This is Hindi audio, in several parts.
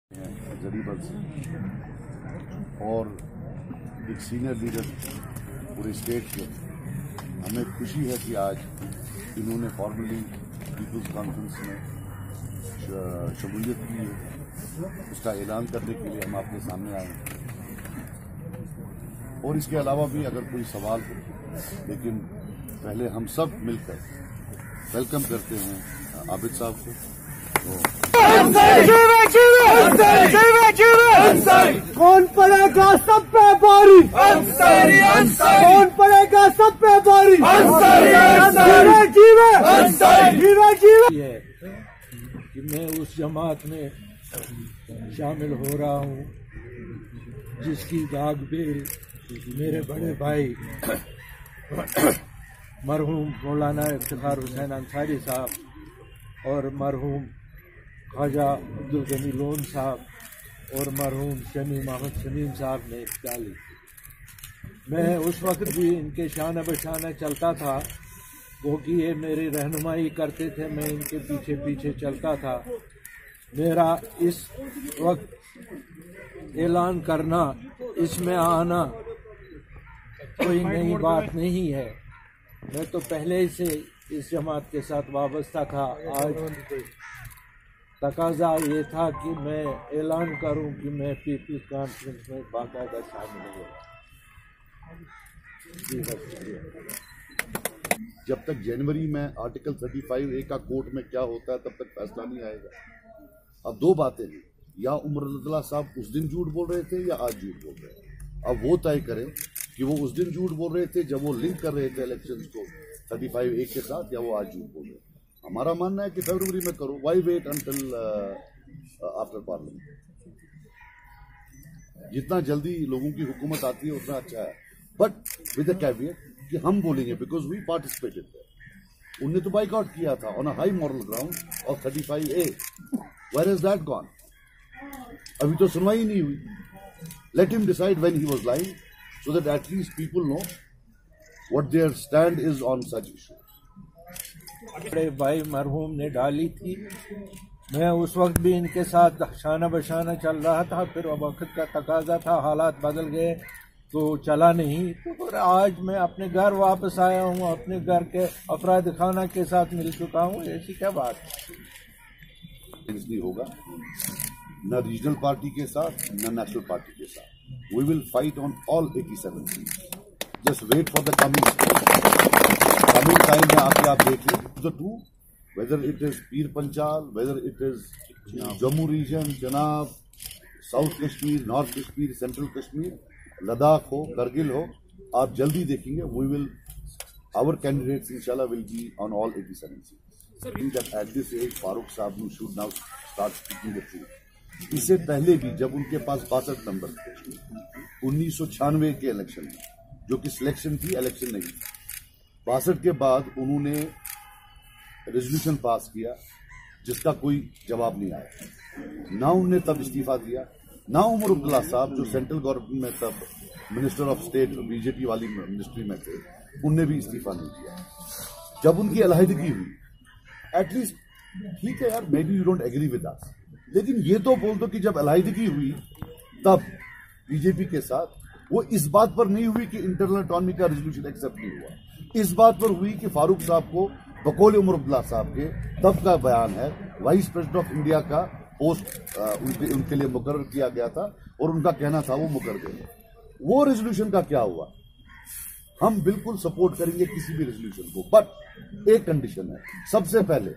जरीबल से और एक सीनियर लीडर पूरे स्टेट के, हमें खुशी है कि आज इन्होंने फॉर्मली पीपल्स कॉन्फ्रेंस में शमूलियत की है। उसका ऐलान करने के लिए हम आपके सामने आए हैं। और इसके अलावा भी अगर कोई सवाल हो, लेकिन पहले हम सब मिलकर वेलकम करते हैं आबिद साहब को। कौन पड़ेगा सब पे बारी, कौन पड़ेगा सब पे बारी, जीवे जीवे जीवे। कि मैं उस जमात में शामिल हो रहा हूँ जिसकी दागबेल मेरे बड़े भाई मरहूम मौलाना इफ्तिखार हुसैन अंसारी साहब और मरहूम ख्वाजा अब्दुल गनी लोन साहब और मरहूम शमी मोहम्मद शमीम साहब ने डाली। मैं उस वक्त भी इनके शाना बशाना चलता था, वो कि ये मेरी रहनुमाई करते थे, मैं इनके पीछे पीछे चलता था। मेरा इस वक्त ऐलान करना, इसमें आना कोई नई बात नहीं है। मैं तो पहले से इस जमात के साथ वाबस्ता था। आज तकाजा ये था कि मैं ऐलान करूं कि मैं पीपल्स कॉन्फ्रेंस में बाकायदा शामिल हुआ। जब तक जनवरी में आर्टिकल 35A का कोर्ट में क्या होता है तब तक फैसला नहीं आएगा। अब दो बातें हैं, या उमर अब्दुल्ला साहब उस दिन झूठ बोल रहे थे या आज झूठ बोल रहे हैं। अब वो तय करें कि वो उस दिन झूठ बोल रहे थे जब वो लिंक कर रहे थे इलेक्शंस को 35A के साथ, या वो आज झूठ बोल रहे हैं। हमारा मानना है कि फरवरी में करो, why wait until after parliament. जितना जल्दी लोगों की हुकूमत आती है उतना अच्छा है, बट विद अ कैविएट कि हम बोलेंगे बिकॉज वी पार्टिसिपेटेड देयर। उनने तो बाइकआउट किया था on a high moral ground of 35A। Where is that gone? अभी तो सुनवाई नहीं हुई। Let him decide when he was lying so that at least people know what their stand is on such issue. बड़े भाई मरहूम ने डाली थी, मैं उस वक्त भी इनके साथ शाना बशाना चल रहा था। फिर वक्त का तकाजा था, हालात बदल गए तो चला नहीं। तो आज मैं अपने घर वापस आया हूँ, अपने घर के अफराद खाना के साथ मिल चुका हूँ। ऐसी क्या बात नहीं होगा, न रीजनल पार्टी के साथ न नेशनल पार्टी के साथ। We will fight on all 87 seats. Just wait for the coming time में आप देख लें the two, whether it is Pir Panchal, whether it is Jammu region, जनाब, south Kashmir, north Kashmir, central Kashmir, Ladakh हो, करगिल हो, आप जल्दी देखेंगे। वी विल, आवर कैंडिडेट्स इंशाल्लाह will be on all 87 seats. That at this age Farooq साहब should now start speaking the truth. इससे पहले भी जब उनके पास 62 नंबर थे 1996 के इलेक्शन में, जो कि सिलेक्शन थी, इलेक्शन नहीं थी, 62 के बाद उन्होंने रेजोल्यूशन पास किया जिसका कोई जवाब नहीं आया। ना उन्होंने तब इस्तीफा दिया, ना उमर अब्दुल्ला साहब जो सेंट्रल गवर्नमेंट में तब मिनिस्टर ऑफ स्टेट बीजेपी वाली मिनिस्ट्री में थे, उनने भी इस्तीफा नहीं दिया। जब उनकी अलहदगी हुई, एटलीस्ट ठीक है यार, maybe you don't agree with us, लेकिन ये तो बोल दो कि जब अलहदगी हुई तब बीजेपी के साथ, वो इस बात पर नहीं हुई कि इंटरनल ऑटोनॉमी का रेजोल्यूशन एक्सेप्ट नहीं हुआ, इस बात पर हुई कि फारूक साहब को बकौल उमर अब्दुल्ला साहब के तब का बयान है, वाइस प्रेसिडेंट ऑफ इंडिया का पोस्ट उनके लिए मुकर्रर किया गया था और उनका कहना था वो मुकर्रर देंगे। वो रेजोल्यूशन का क्या हुआ? हम बिल्कुल सपोर्ट करेंगे किसी भी रेजोल्यूशन को, बट एक कंडीशन है। सबसे पहले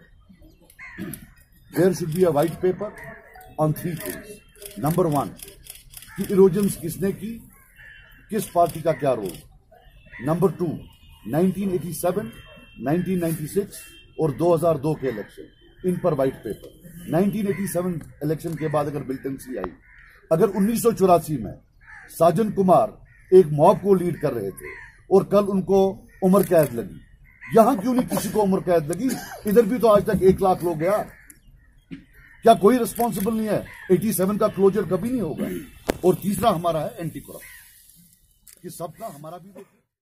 there should be a white paper on 3 things. Number 1 कि इरोजन्स किसने की, किस पार्टी का क्या रोल। नंबर 2 1987, 1996 और 2002 के इलेक्शन, इन पर व्हाइट पेपर। 1987 इलेक्शन के बाद अगर मिलिटेंसी आई, अगर 1984 में साजन कुमार एक मॉब को लीड कर रहे थे और कल उनको उम्र कैद लगी, यहां क्यों नहीं किसी को उम्र कैद लगी? इधर भी तो आज तक 1 लाख लोग गया। क्या कोई रिस्पॉन्सिबल नहीं है? 87 का क्लोजर कभी नहीं होगा। और तीसरा हमारा है एंटी करप्शन, कि सबका हमारा भी